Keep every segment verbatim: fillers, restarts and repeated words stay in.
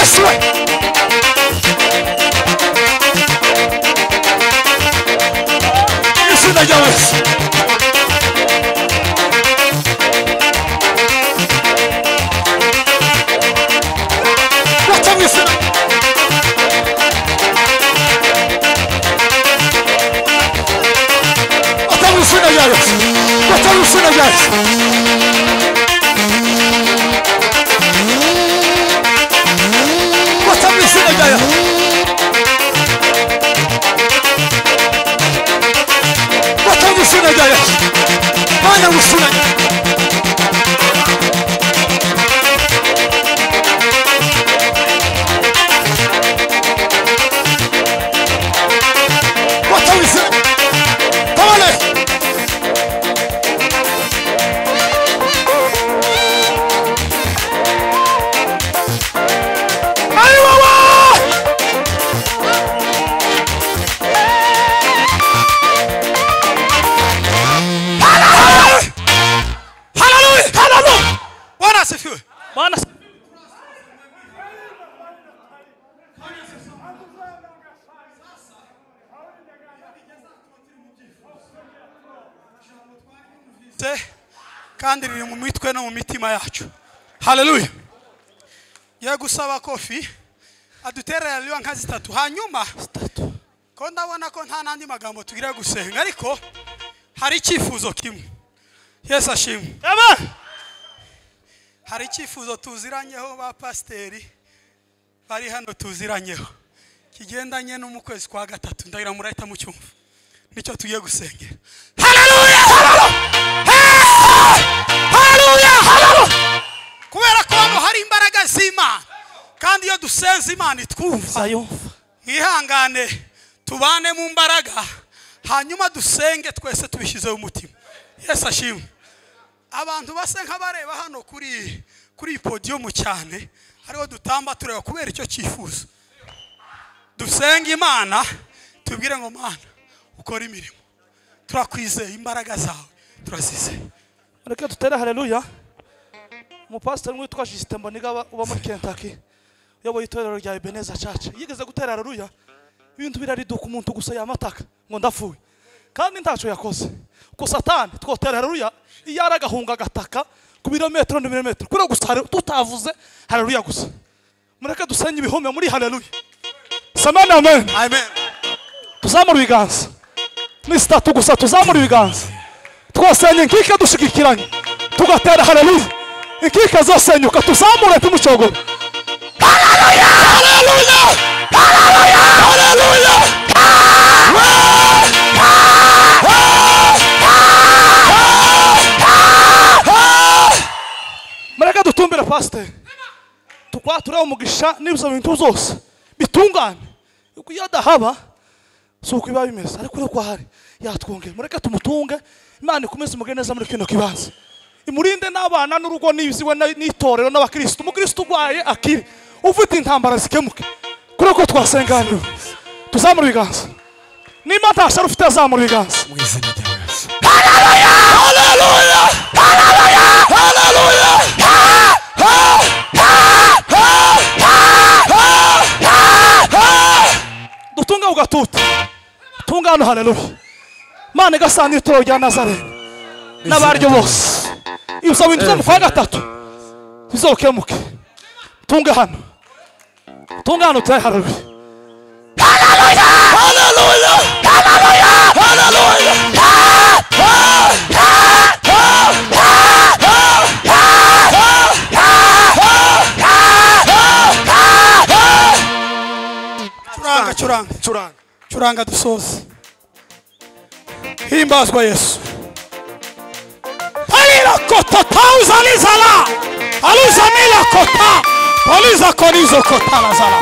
Yesu we izina rya Yesu watamwisina watamwisina rya Yesu watamwisina rya Yesu watamwisina rya Yesu watamwisina rya Yesu mana wisina watamwisina Pole Bwana kandi riri mu mitwe no mu mitima yacu. Haleluya. Ye gusaba kofi aduterera liwa nka zitatu hanyuma zitatu. Ko ndabona ko nta nandi magambo tugira gusenga ariko hari icyifuzo kimwe. Yesu ashimwe. Amen. Hari icyifuzo tuziranyeho ba pasteri bari hano tuziranyeho kigendanye no mu kwezi kwa gatatu ndagira murahita mu cyumva nicyo tugiye gusengera. Haleluya. Haleluya. Haleluya. Kubera ko hano hari imbaraga z'Imana kandi iyo dusenze Imana itwumva ihangane tubane mu mbaraga hanyuma dusenge twese tubishize mu mutima. Yesu ashimwe. Abantu basenga bareba hano kuri kuri podium cyane hariho dutamba tureba kubera icyo cyifuzo dusenga Imana tubwire ngo Mana ukora imirimo turakwizeye imbaraga zawe turazizeye. Reka tutere haleluya. Mu pastor witwa Justin Mboniga uba muri Kentucky yoboye itorero rya Ebenezer Church yigeze gutera haleluya ibintu birariduka umuntu gusa yamataka ngo ndafuye kandi ntaco yakoze ko Satani twotera haleluya iyaragahunga gataka ku birometero n'ibirometero kure gusa tutavuze haleluya gusa. Mureke dusenye ibihome muri haleluya. Samana amen. Amen. Tuzamura ibiganza ni statu gusa tuzamura ibiganza twasenye nkike dushigikiranye tugatera haleluya nkike zosenyuka tuzamure tumucogora. Haleluya. Haleluya. Haleluya. Mureke dutumbire pastor tukwatura umugisha n'ibyo bintu byose bitungane uko yadahaba suko iba bimeze ariko uko hari yatwonge. Mureke tumutunge Imana ikomeze umugeneza muri kino kibanza imurinde n'abana n'urugo n'ibiziwe n'itorero n'abakristo. Umukristo ugwaye akiri ufite intambara zikemuke kure ko twasenganira tuzamura ibiganza nimba ntasha ufite azamura ibiganza mu izina rya Yesu. Haleluya. Haleluya. Haleluya. dutunga ugatuta tungano haleluya. Mana gasani itoro rya Nazareth n'abaryo bose ibyo bintu zo mu kwa gatatu bizokemuke tunga hano tunga hano tayi haleluya. Haleluya. Haleluya. Haleluya. Churanga churanga churanga churanga dusoze. Himbazwa Yesu. Palila kota tauza lizala. Aluza mila kota. Paliza konizo kota lazala.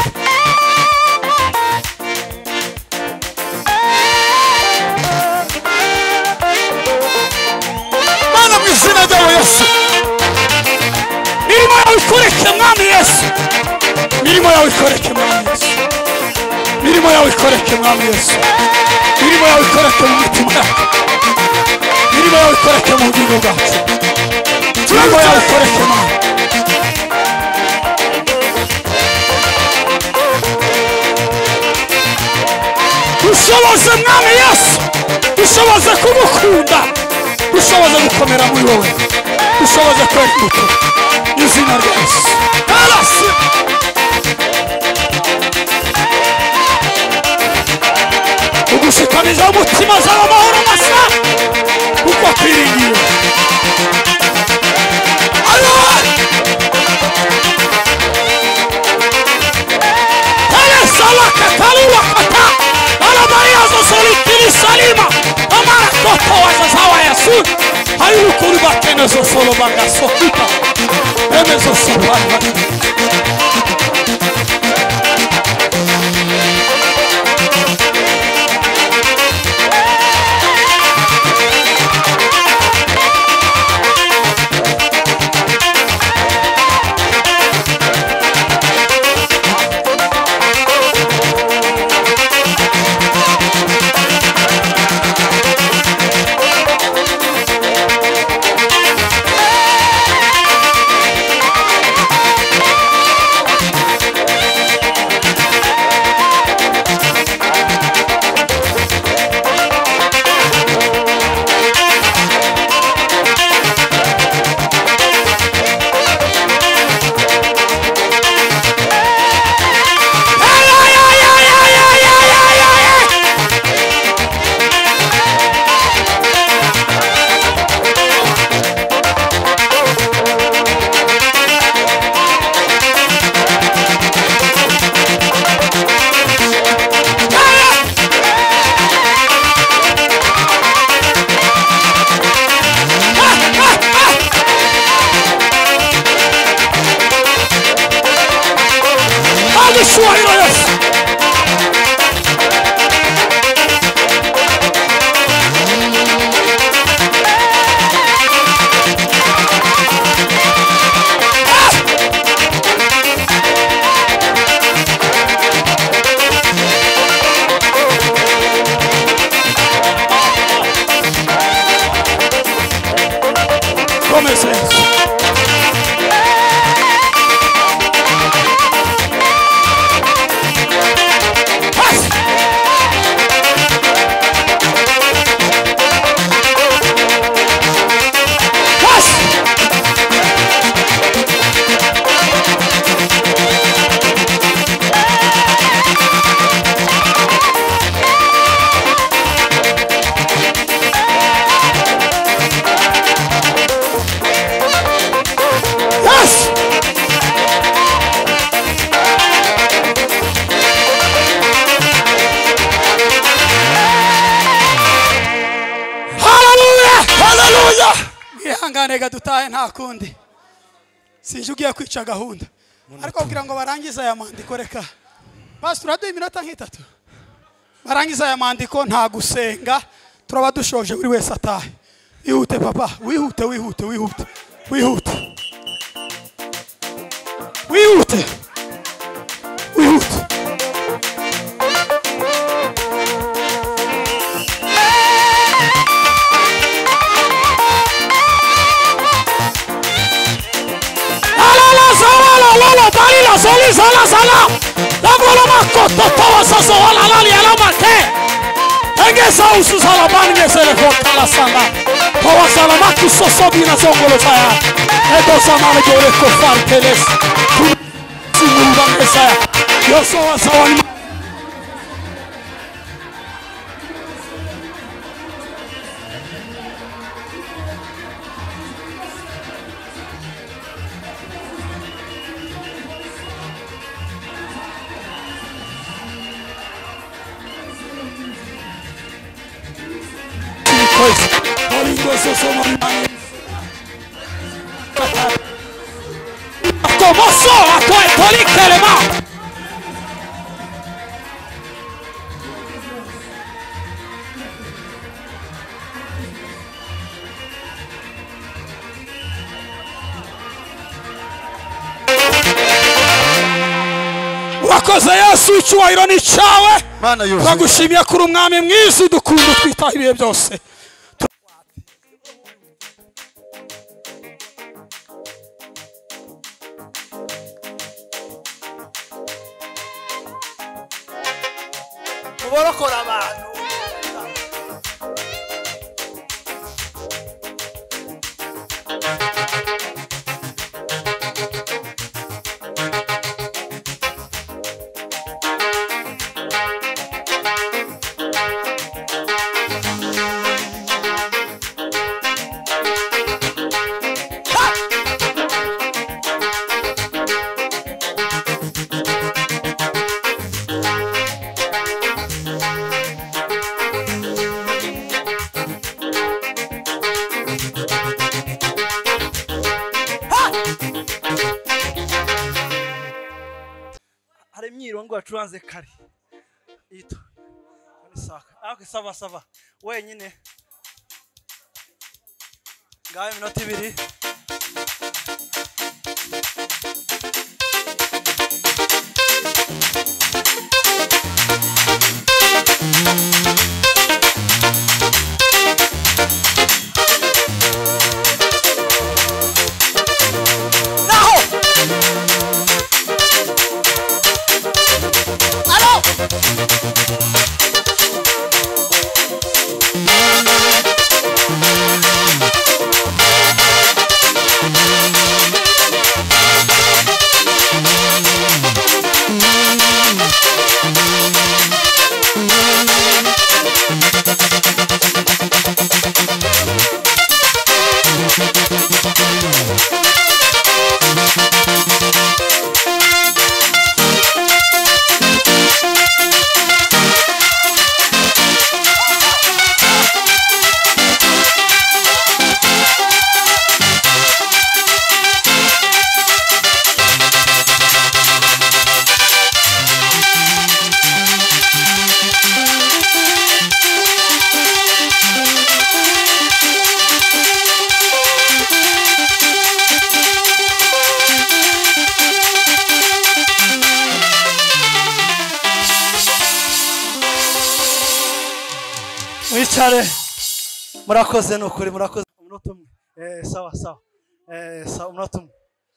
Mana mwizina rya Yesu. Mirimo yawe ikoreke mwami Yesu. Mirimo yawe ikoreke mwami Yesu. Mirimo yawe ikoreke mwami Yesu. Mirimo yawe ikoreke mu mitima yacu. Mirimo yawe ikoreke mu bugingo bwacu. Mirimo yawe ikoreke mwami. dushoboze mwami Yesu, dushoboze kumukunda, dushoboze gukomera muri wowe, dushoboze kwera imbuto mu izina rya Yesu. Arasi ugushikamiza umutima zawe amahoro masa kuko twiringiye. Salaka kalua kata ala Maria zosolitini salima amara toto wazazawa Yesu hayu kuriba tena zo solo banga sokuta eme zo sobanga Nega dutahe nta kundi sinje ugiye kwica gahunda ariko kugira ngo barangiza aya mandiko reka basi turaduye iminota nk'itatu barangiza aya mandiko nta gusenga turaba dushoje buri wese atahe. Wihute papa, wihute wihute wihute wihute wihute wihute la soli sala sala la gola makoto towa saso wala lali ala mate enge sa usu sala bange sele fota la sala towa sala matu soso bina zongolo saya edo sama le gore ko farteles tu simulba saya yo so wasawani como sola tu e tolikke le ma urakoze Yesu icyubahiro ni cyawe turagushimiye kuri umwami mwiza dukunda twitaho ibihe byose. borokora abantu Tuanze kari ito ni saka ako sava sava wenyine ngaye minota ibiri Mwicare murakoze nukuri murakoze umunota umwe eh sawa sawa eh sawa umunota umwe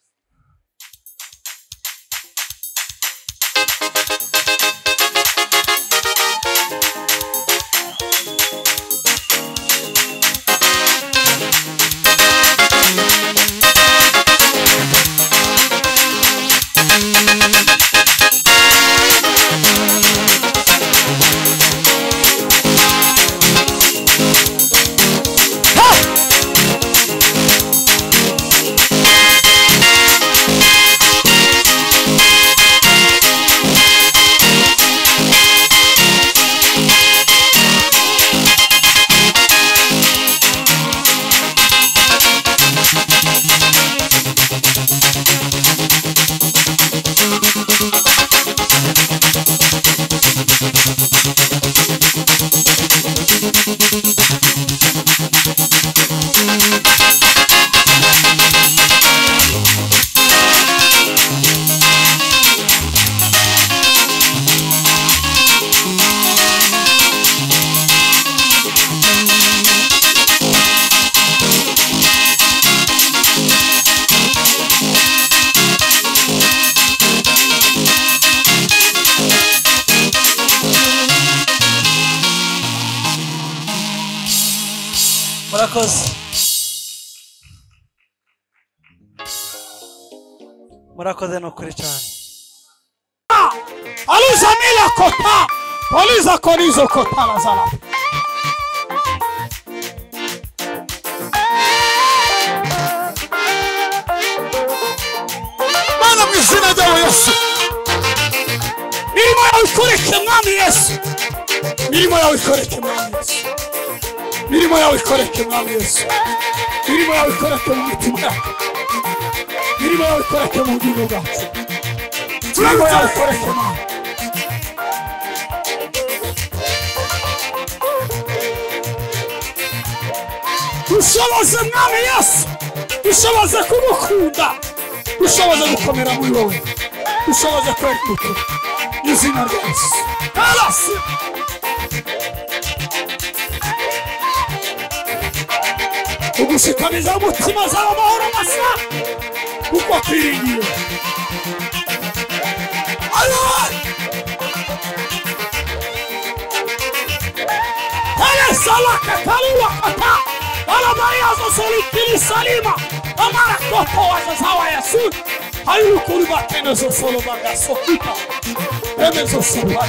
murakoze murakoze nukuri cyane aliza mila kota aliza korizo kota lazala mana mwizina rya Yesu mirimo yawe ikoreke mwami Yesu mirimo yawe ikoreke mwami Yesu mirimo yawe ikoreke mwami Yesu mirimo yawe ikoreke mu mitima yacu mirimo yawe ikoreke mu bugingo bwacu mirimo yawe ikoreke mwami dushoboze mwami Yesu dushoboze kumukunda dushoboze gukomera muri wowe dushoboze kwetuka izina rya Yesu kalasi ugushikamiza umutima zawe amahoro masa kuko kwiringiye Allah sala kakalua kata ala maria zo solitili salima amara koto wa zawa Yesu ayu kuliba tena zo solo baga sokita eme zo solo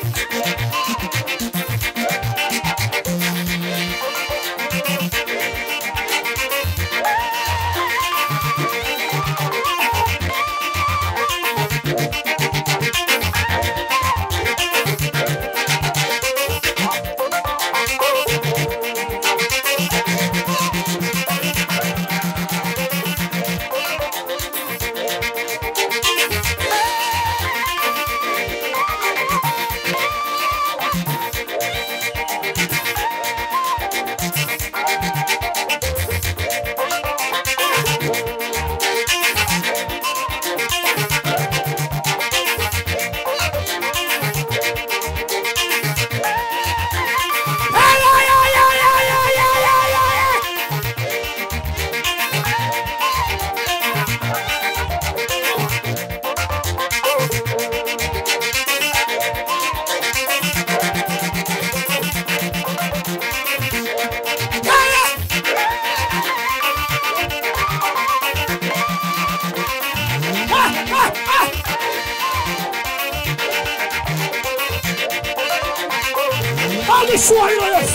Swahili yes.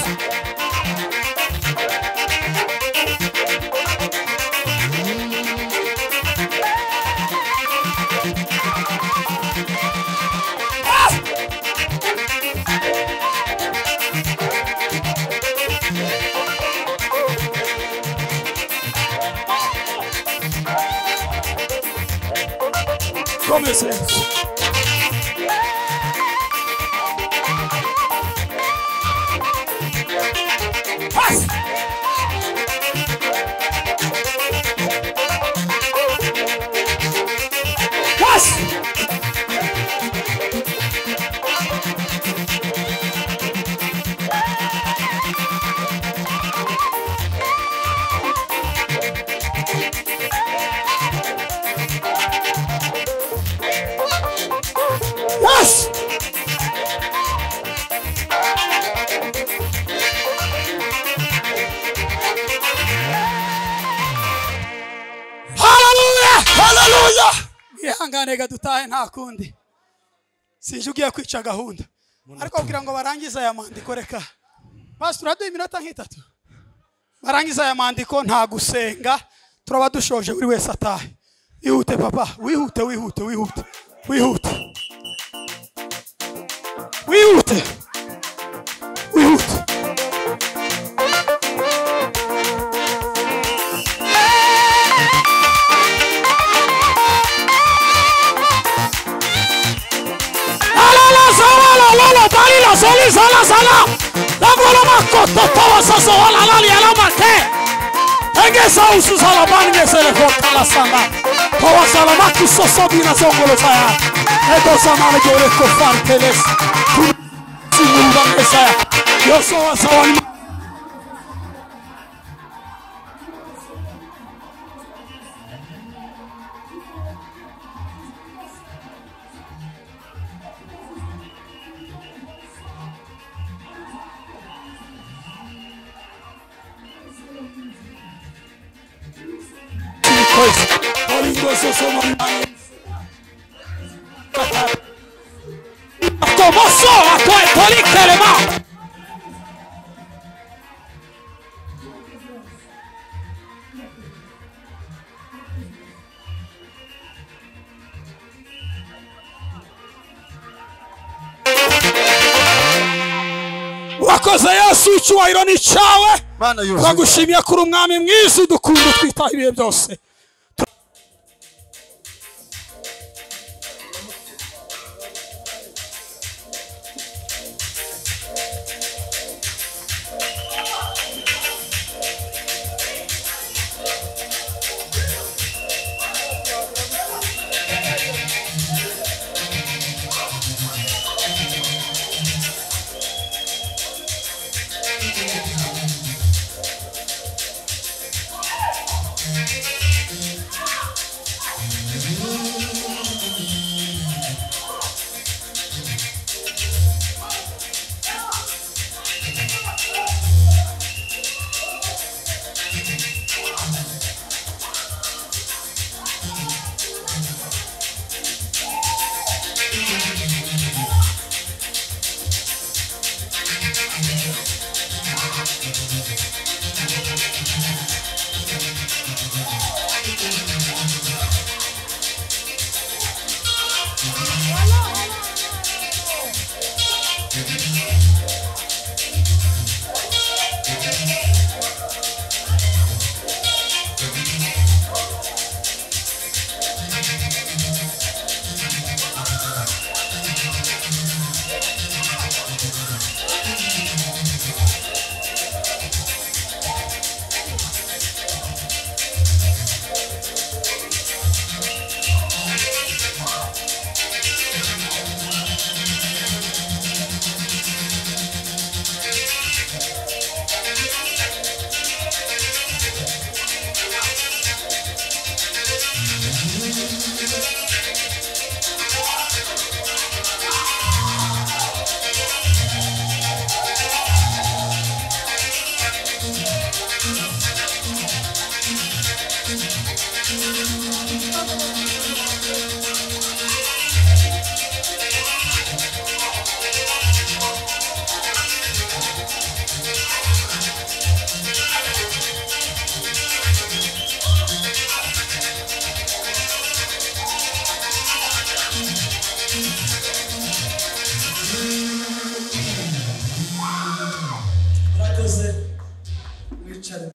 Comecemos. Ihangane dutahe nta kundi sinjugiye kwica gahunda ariko kugira ngo barangize aya mandiko reka pastor adu iminota nk'itatu barangize aya mandiko nta gusenga turaba dushoje buri wese atahe ihute papa wihute wihute wihute wihute wihute wihute la soli sala sala la bola makoto tawa saso wala lali ala make enge sausu sala bange sele fota la sala tawa sala maki soso bina songolo saya edo samale gore ko farteles simulba saya yo so sawani Como só a tua poliquerema wakoze Yesu icyubahiro ni cyawe turagushimye kuri umwami mwiza dukunda twitaho ibihe byose Thank you. mukomeze mwicare